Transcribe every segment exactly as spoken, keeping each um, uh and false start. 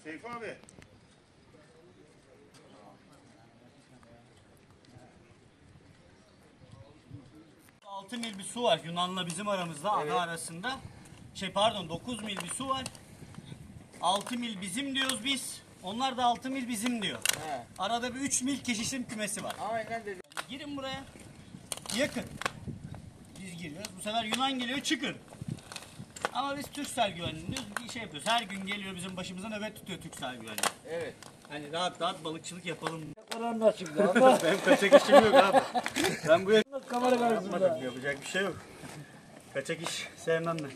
Seyfi abi. altı mil bir su var Yunan'la bizim aramızda, evet. Ada arasında. Şey pardon dokuz mil bir su var. altı mil bizim diyoruz biz. Onlar da altı mil bizim diyor. He. Arada bir üç mil keşişim kümesi var. Aynen dedi. Girin buraya. Yakın. Biz giriyoruz. Bu sefer Yunan geliyor, çıkın. Ama biz Türksel güvenliği diyoruz. Bir şey yapıyoruz. Her gün geliyor bizim başımıza nöbet tutuyor Türksel güvenliği. Evet. Hani rahat rahat balıkçılık yapalım. Karan çıktı ama. Benim kaçak işim yok abi. Ben bu kamera karşısında. Yapacak bir şey yok. Kaçak iş sevmem ben.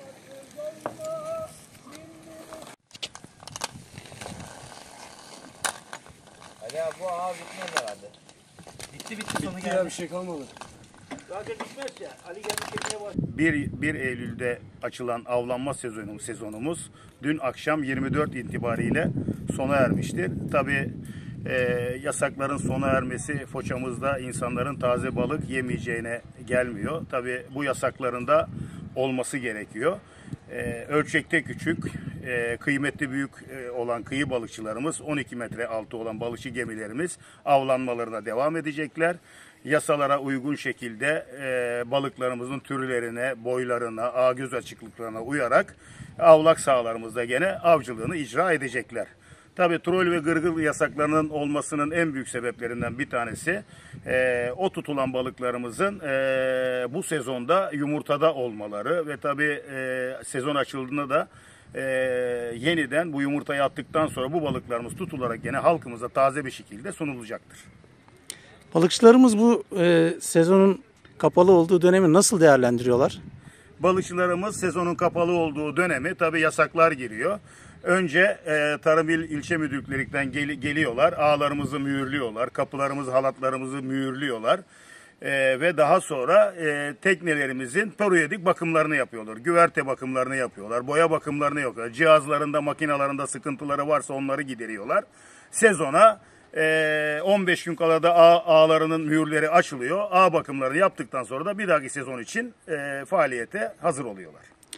Ali abi bu ağa bitmez herhalde. Bitti bitti sonu geldi. geldi. Bir şey kalmadı. Zaten bitmez ya. Ali geldi çekmeye başladı. bir Eylül'de açılan avlanma sezonu, sezonumuz dün akşam yirmi dört itibariyle sona ermiştir. Tabii e, yasakların sona ermesi Foça'mızda insanların taze balık yemeyeceğine gelmiyor. Tabii bu yasakların da olması gerekiyor. E, ölçekte küçük, e, kıymetli büyük e, olan kıyı balıkçılarımız, on iki metre altı olan balıkçı gemilerimiz avlanmalarına devam edecekler. Yasalara uygun şekilde e, balıklarımızın türlerine, boylarına, ağ göz açıklıklarına uyarak avlak sahalarımızda gene avcılığını icra edecekler. Tabii trol ve gırgır yasaklarının olmasının en büyük sebeplerinden bir tanesi e, o tutulan balıklarımızın e, bu sezonda yumurtada olmaları ve tabii e, sezon açıldığında da e, yeniden bu yumurtayı attıktan sonra bu balıklarımız tutularak gene halkımıza taze bir şekilde sunulacaktır. Balıkçılarımız bu e, sezonun kapalı olduğu dönemi nasıl değerlendiriyorlar? Balıkçılarımız sezonun kapalı olduğu dönemi tabii yasaklar giriyor. Önce e, Tarım İl İlçe Müdürlüklerinden gel geliyorlar, ağlarımızı mühürlüyorlar, kapılarımızı, halatlarımızı mühürlüyorlar. E, ve daha sonra e, teknelerimizin periyodik bakımlarını yapıyorlar, güverte bakımlarını yapıyorlar, boya bakımlarını yapıyorlar. Cihazlarında, makinalarında sıkıntıları varsa onları gideriyorlar. Sezona e, on beş gün kala da ağ, ağlarının mühürleri açılıyor. Ağ bakımlarını yaptıktan sonra da bir dahaki sezon için e, faaliyete hazır oluyorlar.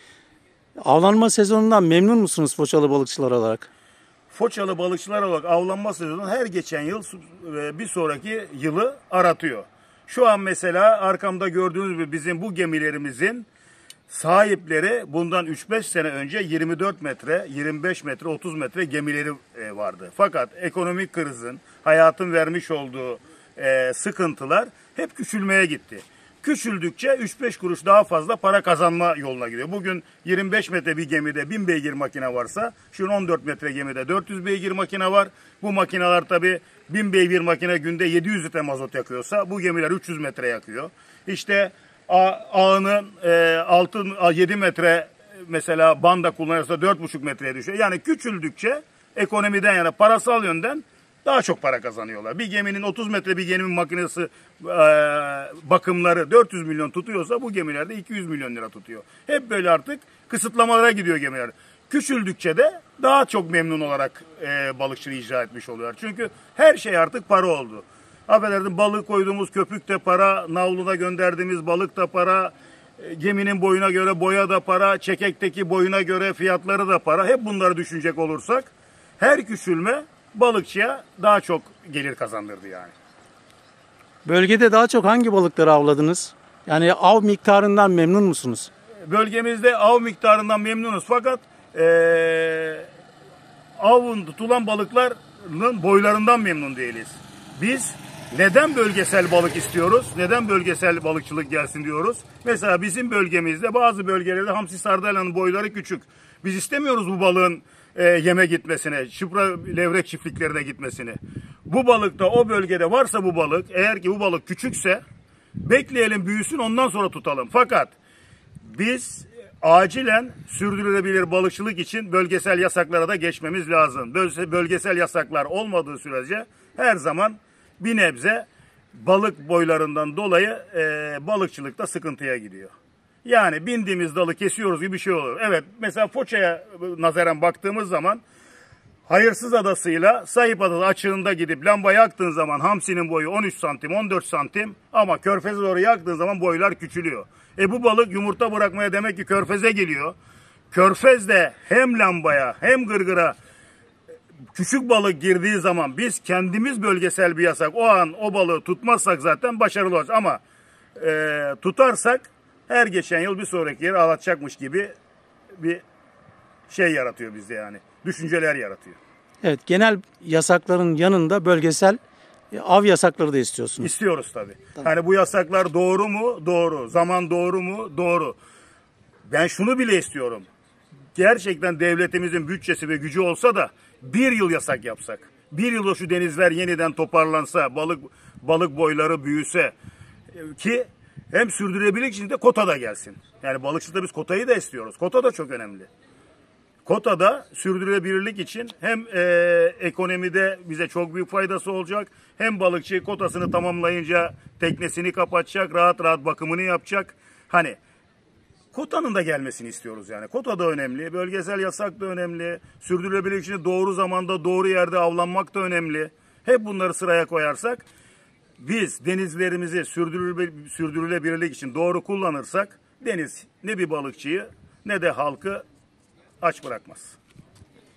Avlanma sezonundan memnun musunuz Foçalı balıkçılar olarak? Foçalı balıkçılar olarak avlanma sezonu her geçen yıl bir sonraki yılı aratıyor. Şu an mesela arkamda gördüğünüz gibi bizim bu gemilerimizin sahipleri bundan üç beş sene önce yirmi dört metre, yirmi beş metre, otuz metre gemileri vardı. Fakat ekonomik krizin, hayatın vermiş olduğu sıkıntılar hep küçülmeye gitti. Küçüldükçe üç beş kuruş daha fazla para kazanma yoluna gidiyor. Bugün yirmi beş metre bir gemide bin beygir makine varsa, şu on dört metre gemide dört yüz beygir makine var. Bu makineler tabii bin beygir makine günde yedi yüz litre mazot yakıyorsa, bu gemiler üç yüz metre yakıyor. İşte ağının altı yedi metre mesela banda kullanırsa dört buçuk metreye düşüyor. Yani küçüldükçe ekonomiden yana parasal yönden daha çok para kazanıyorlar. Bir geminin otuz metre bir geminin makinesi e, bakımları dört yüz milyon tutuyorsa bu gemilerde iki yüz milyon lira tutuyor. Hep böyle artık kısıtlamalara gidiyor gemiler. Küçüldükçe de daha çok memnun olarak e, balıkçılığı icra etmiş oluyor. Çünkü her şey artık para oldu. Affedersin, balık koyduğumuz köpük de para, navluda gönderdiğimiz balık da para, e, geminin boyuna göre boya da para, çekekteki boyuna göre fiyatları da para. Hep bunları düşünecek olursak her küçülme balıkçıya daha çok gelir kazandırdı yani. Bölgede daha çok hangi balıkları avladınız? Yani av miktarından memnun musunuz? Bölgemizde av miktarından memnunuz fakat ee, avın tutulan balıkların boylarından memnun değiliz. Biz neden bölgesel balık istiyoruz? Neden bölgesel balıkçılık gelsin diyoruz? Mesela bizim bölgemizde bazı bölgelerde hamsi sardalya'nın boyları küçük. Biz istemiyoruz bu balığın E, yeme gitmesine, şıpra levrek çiftliklerine gitmesini. Bu balık da o bölgede varsa bu balık, eğer ki bu balık küçükse bekleyelim büyüsün ondan sonra tutalım. Fakat biz acilen sürdürülebilir balıkçılık için bölgesel yasaklara da geçmemiz lazım. Bölgesel yasaklar olmadığı sürece her zaman bir nebze balık boylarından dolayı e, balıkçılıkta sıkıntıya gidiyor. Yani bindiğimiz dalı kesiyoruz gibi bir şey olur. Evet, mesela Foça'ya nazaran baktığımız zaman Hayırsız Adası'yla Sayıp Adası açığında gidip lamba yaktığın zaman hamsinin boyu on üç santim, on dört santim ama körfeze doğru yaktığın zaman boylar küçülüyor. E bu balık yumurta bırakmaya demek ki körfeze geliyor. Körfezde hem lambaya hem gırgıra küçük balık girdiği zaman biz kendimiz bölgesel bir yasak o an o balığı tutmazsak zaten başarılı olacağız. Ama e, tutarsak her geçen yıl bir sonraki yeri ağlatacakmış gibi bir şey yaratıyor bizde yani. Düşünceler yaratıyor. Evet, genel yasakların yanında bölgesel e, av yasakları da istiyorsunuz. İstiyoruz tabii. Hani bu yasaklar doğru mu? Doğru. Zaman doğru mu? Doğru. Ben şunu bile istiyorum. Gerçekten devletimizin bütçesi ve gücü olsa da bir yıl yasak yapsak. Bir yılda şu denizler yeniden toparlansa, balık balık boyları büyüse ki hem sürdürülebilirlik için de kota da gelsin. Yani balıkçılıkta biz kotayı da istiyoruz. Kota da çok önemli. Kotada sürdürülebilirlik için hem e, ekonomide bize çok büyük faydası olacak. Hem balıkçı kotasını tamamlayınca teknesini kapatacak, rahat rahat bakımını yapacak. Hani kotanın da gelmesini istiyoruz yani. Kota da önemli, bölgesel yasak da önemli. Sürdürülebilirlik için doğru zamanda doğru yerde avlanmak da önemli. Hep bunları sıraya koyarsak biz denizlerimizi sürdürülebilirlik, sürdürülebilirlik için doğru kullanırsak deniz ne bir balıkçıyı ne de halkı aç bırakmaz.